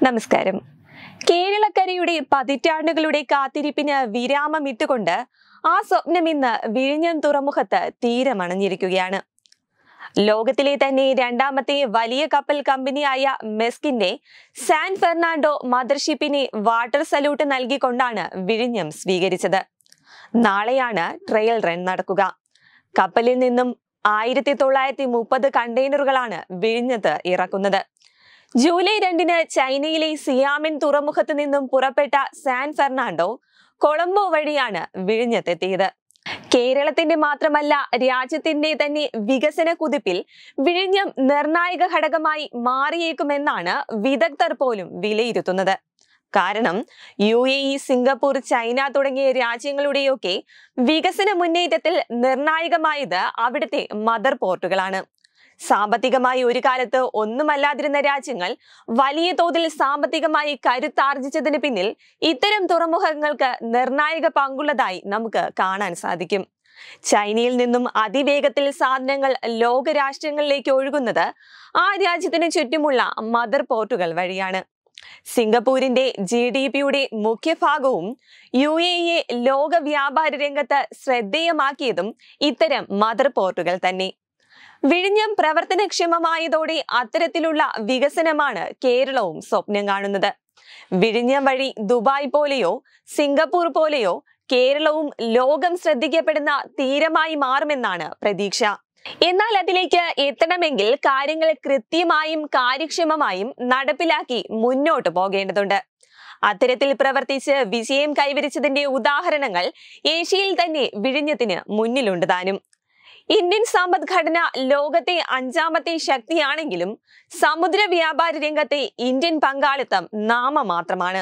നമസ്കാരം. കേരളക്കരയുടെ പതിറ്റാണ്ടുകളുടെ കാത്തിരിപ്പിന് വിരാമമിട്ടുകൊണ്ട് ആ സ്വപ്നം ഇന്ന് വിഴിഞ്ഞം തുറമുഖത്ത് തീരമണഞ്ഞിരിക്കുകയാണ്. ലോകത്തിലെ തന്നെ രണ്ടാമത്തെ വലിയ കപ്പൽ കമ്പനിയായ മെസ്കിന്റെ സാൻ ഫെർണാണ്ടോ മദർഷിപ്പിനെ വാട്ടർ സല്യൂട്ട് നൽകിക്കൊണ്ടാണ് വിഴിഞ്ഞം സ്വീകരിച്ചത്. നാളെയാണ് ട്രയൽ റൺ നടക്കുക. കപ്പലിൽ നിന്നും 1930 കണ്ടെയ്നറുകളാണ് വിഴിഞ്ഞത്ത് ഇറക്കുന്നത്. ജൂലൈ 2 ചൈനയിലെ സിയാമിൻ തുറമുഖത്ത് നിന്നും പുറപ്പെട്ട സാൻ ഫെർണാണ്ടോ കൊളംബോ വഴിയാണ് വിഴിഞ്ഞത്തെത്തിയത്. കേരളത്തിന്റെ മാത്രമല്ല രാജ്യത്തിന്റെ തന്നെ വികസന കുതിപ്പിൽ വിഴിഞ്ഞം നിർണായക ഘടകമായി മാറിയേക്കുമെന്നാണ് വിദഗ്ധർ പോലും വിലയിരുത്തുന്നത്. കാരണം UAE, സിംഗപ്പൂർ, ചൈന തുടങ്ങിയ രാജ്യങ്ങളുടെയൊക്കെ വികസന മുന്നേറ്റത്തിൽ നിർണായകമായത് അവിടുത്തെ മദർ പോർട്ടുകളാണ്. സാമ്പത്തികമായി ഒരു കാലത്ത് ഒന്നുമല്ലാതിരുന്ന രാജ്യങ്ങൾ വലിയ തോതിൽ സാമ്പത്തികമായി കരുത്താർജിച്ചതിന് പിന്നിൽ ഇത്തരം തുറമുഖങ്ങൾക്ക് നിർണായക പങ്കുള്ളതായി നമുക്ക് കാണാൻ സാധിക്കും. ചൈനയിൽ നിന്നും അതിവേഗത്തിൽ സാധനങ്ങൾ ലോകരാഷ്ട്രങ്ങളിലേക്ക് ഒഴുകുന്നത് ആ രാജ്യത്തിന് ചുറ്റുമുള്ള മദർ പോർട്ടുകൾ വഴിയാണ്. സിംഗപ്പൂരിന്റെ GDPയുടെ മുഖ്യഭാഗവും UAE ലോക വ്യാപാര രംഗത്ത് ശ്രദ്ധേയമാക്കിയതും ഇത്തരം മദർ പോർട്ടുകൾ തന്നെ. വിഴിഞ്ഞം പ്രവർത്തനക്ഷമമായതോടെ അത്തരത്തിലുള്ള വികസനമാണ് കേരളവും സ്വപ്നം കാണുന്നത്. വിഴിഞ്ഞം വഴി ദുബായ് പോലെയോ സിംഗപ്പൂർ പോലെയോ കേരളവും ലോകം ശ്രദ്ധിക്കപ്പെടുന്ന തീരമായി മാറുമെന്നാണ് പ്രതീക്ഷ. എന്നാൽ അതിലേക്ക് എത്തണമെങ്കിൽ കാര്യങ്ങൾ കൃത്യമായും കാര്യക്ഷമമായും നടപ്പിലാക്കി മുന്നോട്ട് പോകേണ്ടതുണ്ട്. അത്തരത്തിൽ പ്രവർത്തിച്ച് വിജയം കൈവരിച്ചതിന്റെ ഉദാഹരണങ്ങൾ ഏഷ്യയിൽ തന്നെ വിഴിഞ്ഞത്തിന് മുന്നിലുണ്ട് താനും. ഇന്ത്യൻ സമ്പദ്ഘടന ലോകത്തെ 5ാമത്തെ ശക്തിയാണെങ്കിലും സമുദ്ര വ്യാപാര രംഗത്തെ ഇന്ത്യൻ പങ്കാളിത്തം നാമമാത്രമാണ്.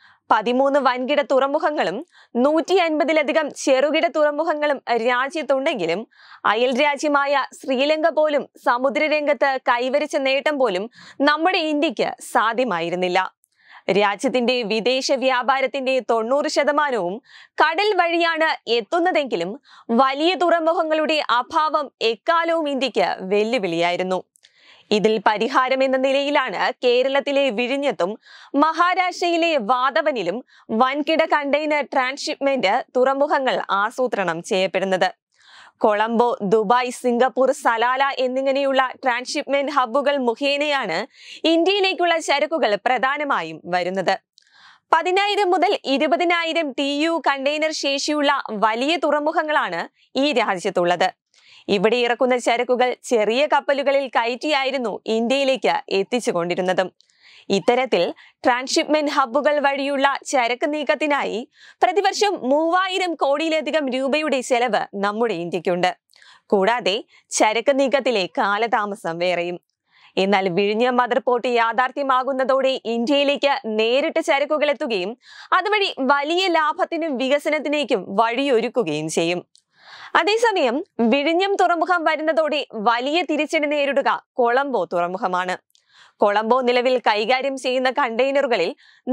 13 വൻകിട തുറമുഖങ്ങളും 150ലധികം ചെറുകിട തുറമുഖങ്ങളും രാജ്യത്തുണ്ടെങ്കിലും അയൽ രാജ്യമായ ശ്രീലങ്ക പോലും സമുദ്രരംഗത്ത് കൈവരിച്ച നേട്ടം പോലും നമ്മുടെ ഇന്ത്യക്ക് സാധ്യമായിരുന്നില്ല. രാജ്യത്തിന്റെ വിദേശ വ്യാപാരത്തിന്റെ 90% കടൽ വഴിയാണ് എത്തുന്നതെങ്കിലും വലിയ തുറമുഖങ്ങളുടെ അഭാവം എക്കാലവും ഇന്ത്യക്ക് വെല്ലുവിളിയായിരുന്നു. ഇതിൽ പരിഹാരം എന്ന നിലയിലാണ് കേരളത്തിലെ വിഴിഞ്ഞത്തും മഹാരാഷ്ട്രയിലെ വാതവനിലും വൻകിട കണ്ടെയ്നർ ട്രാൻസ്ഷിപ്മെന്റ് തുറമുഖങ്ങൾ ആസൂത്രണം ചെയ്യപ്പെടുന്നത്. കൊളംബോ, ദുബായ്, സിംഗപ്പൂർ, സലാല എന്നിങ്ങനെയുള്ള ട്രാൻസ്ഷിപ്മെന്റ് ഹബ്ബുകൾ മുഖേനയാണ് ഇന്ത്യയിലേക്കുള്ള ചരക്കുകൾ പ്രധാനമായും വരുന്നത്. 10,000 മുതൽ 20,000 TEU കണ്ടെയ്നർ ശേഷിയുള്ള വലിയ തുറമുഖങ്ങളാണ് ഈ രാജ്യത്തുള്ളത്. ഇവിടെ ഇറക്കുന്ന ചരക്കുകൾ ചെറിയ കപ്പലുകളിൽ കയറ്റിയായിരുന്നു ഇന്ത്യയിലേക്ക് എത്തിച്ചുകൊണ്ടിരുന്നതും. ഇത്തരത്തിൽ ട്രാൻസ്ഷിപ്മെന്റ് ഹബ്ബുകൾ വഴിയുള്ള ചരക്ക് നീക്കത്തിനായി പ്രതിവർഷം 3,000 കോടിയിലധികം രൂപയുടെ ചെലവ് നമ്മുടെ ഇന്ത്യക്കുണ്ട്. കൂടാതെ ചരക്ക് നീക്കത്തിലെ കാലതാമസം വേറെയും. എന്നാൽ വിഴിഞ്ഞം മദർ പോർട്ട് യാഥാർത്ഥ്യമാകുന്നതോടെ ഇന്ത്യയിലേക്ക് നേരിട്ട് ചരക്കുകൾ എത്തുകയും അതുവഴി വലിയ ലാഭത്തിനും വികസനത്തിലേക്കും വഴിയൊരുക്കുകയും ചെയ്യും. അതേസമയം വിഴിഞ്ഞം തുറമുഖം വരുന്നതോടെ വലിയ തിരിച്ചടി നേരിടുക കൊളംബോ തുറമുഖമാണ്. കൊളംബോ നിലവിൽ കൈകാര്യം ചെയ്യുന്ന കണ്ടെയ്നറുകളിൽ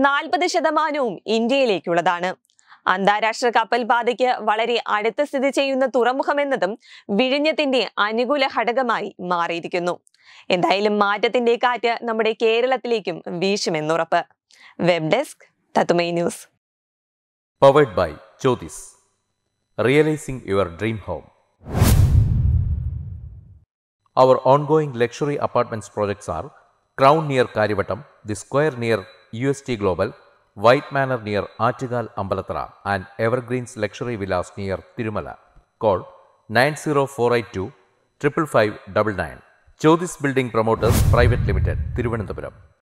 40% ഇന്ത്യയിലേക്കുള്ളതാണ്. അന്താരാഷ്ട്ര കപ്പൽ പാതയ്ക്ക് വളരെ അടുത്ത് സ്ഥിതി ചെയ്യുന്ന തുറമുഖം എന്നതും വിഴിഞ്ഞത്തിന്റെ അനുകൂല ഘടകമായി മാറിയിരിക്കുന്നു. എന്തായാലും മാറ്റത്തിന്റെ കാറ്റ് നമ്മുടെ കേരളത്തിലേക്കും വീശുമെന്നുറപ്പ്. വെബ് ഡെസ്ക് തത്തുമൈ news. Powered by Jyotis. Realizing your dream home. Our ongoing luxury apartments projects are Crown near Karivattam, The Square near UST Global, White Manor near Aattugal Ambalathara and Evergreens Luxury Villas near Tirumala. Call 90482 55599. Jyotis Building Promoters Private Limited, Thiruvananthapuram.